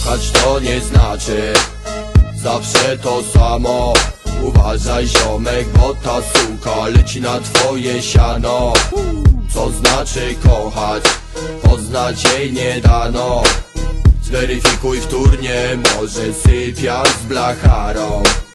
Kochać to nie znaczy zawsze to samo. Uważaj ziomek, bo ta suka leci na twoje siano. Co znaczy kochać? Poznać jej nie dano. Zweryfikuj wtórnie, może sypiasz z blacharą.